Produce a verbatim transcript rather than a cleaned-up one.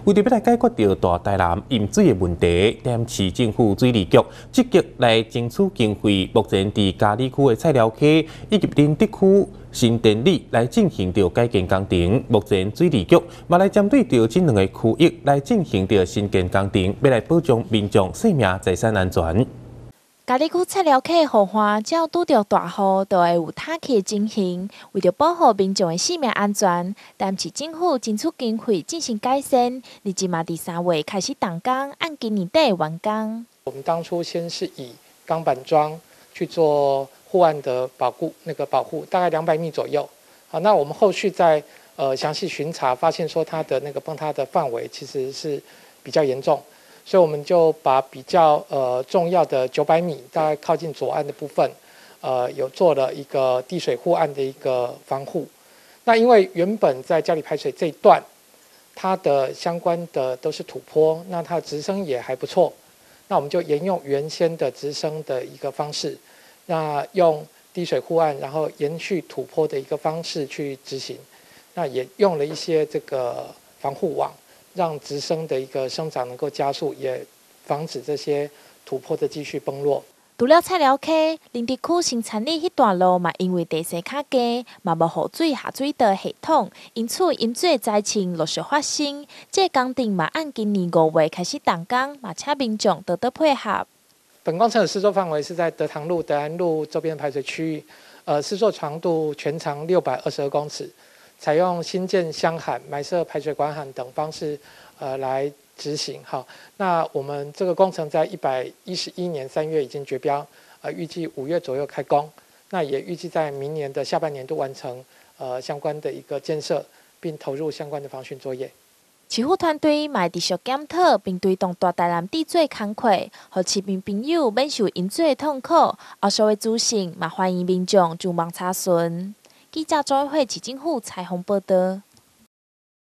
为着要来解决掉大台南饮水的问题，踮市政府水利局积极来争取经费，目前伫嘉里区的菜寮溪以及林德区新店里来进行着改建工程。目前水利局嘛来针对着这两个区域来进行着新建工程，要来保障民众生命财产安全。 嘉里区菜寮溪的雨花，只要拄着大雨，就会有塌去的情形。为着保护民众的性命安全，但市政府争取经费进行改善，日前嘛第三月开始动工，按今年底完工。 我们当初先是以钢板桩去做护岸的保护，那个保护大概两百米左右。好，那我们后续在呃详细巡查，发现说它的那个崩塌的范围其实是比较严重。所以我们就把比较呃重要的九百米，大概靠近左岸的部分，呃有做了一个滴水护岸的一个防护。那因为原本在嘉里排水这一段，它的相关的都是土坡，那它的直升也还不错。那我们就沿用原先的直升的一个方式，那用滴水护岸，然后延续土坡的一个方式去执行。那也用了一些这个防护网。让直升的一个生长能够加速，也防止这些土坡的继续崩落。 除了菜寮溪，林德区新产里迄段路嘛，因为地势较低，嘛无雨水下水道系统，因此饮水灾情陆续发生。这工程嘛，按今年五月开始动工，嘛请民众多多配合。 本工程的施作范围是在德塘路、德安路周边排水区域，呃，施作长度全长六百二十二公尺。采用新建箱涵、埋设排水管涵等方式，呃，来执行。好，那我们这个工程在一百一十一年三月已经决标，呃，预计五月左右开工。那也预计在明年的下半年度完成呃相关的一个建设，并投入相关的防汛作业。 市府团队嘛持续检讨，并推动大台南治水工作，让市民朋友免受饮水的痛苦。后续的资讯嘛，欢迎民众上网查询。记者周慧市政府采访报道。